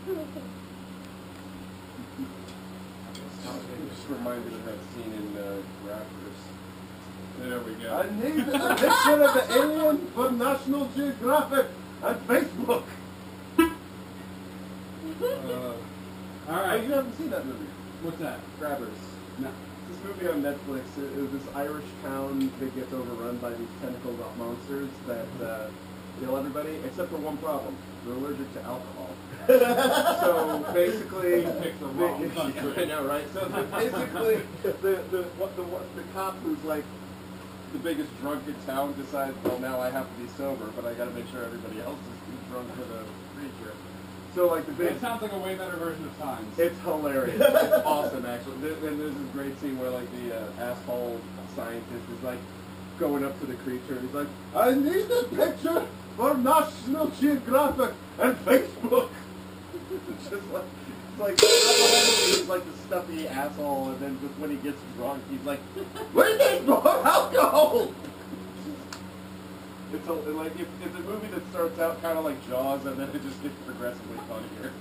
Just reminded of that scene in Grappers. There we go. I need a picture of the alien for National Geographic and Facebook. All right. You haven't seen that movie? What's that? Grabbers. No. This movie on Netflix. It was this Irish town that gets overrun by these tentacle monsters that kill everybody, except for one problem. They're allergic to alcohol. So basically, Pick the wrong country. I know, right? So basically, the cop who's like the biggest drunk in town decides, well, now I have to be sober, but I got to make sure everybody else is too drunk for the creature. So like the big. It sounds like a way better version of Signs. It's hilarious. It's awesome, actually. And there's this great scene where, like, the asshole scientist is, like, going up to the creature, and he's like, I need a picture for National Geographic and Facebook. It's just like, he's like the stuffy asshole, and then just when he gets drunk, he's like, we need more alcohol! It's like it's a movie that starts out kind of like Jaws, and then it just gets progressively funnier.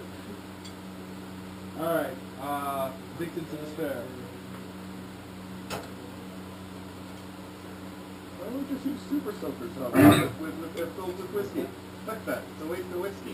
All right. Addicted to Despair. Why don't we just use super soakers on with filled with whiskey? Fuck that. It's a waste of whiskey.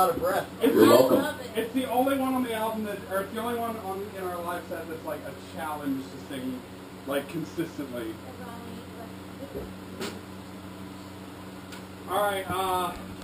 out of breath. It's You're the- welcome. Love it. It's the only one on the album that, or it's the only one on in our live set that's like a challenge to sing like consistently. That's all we need. All right,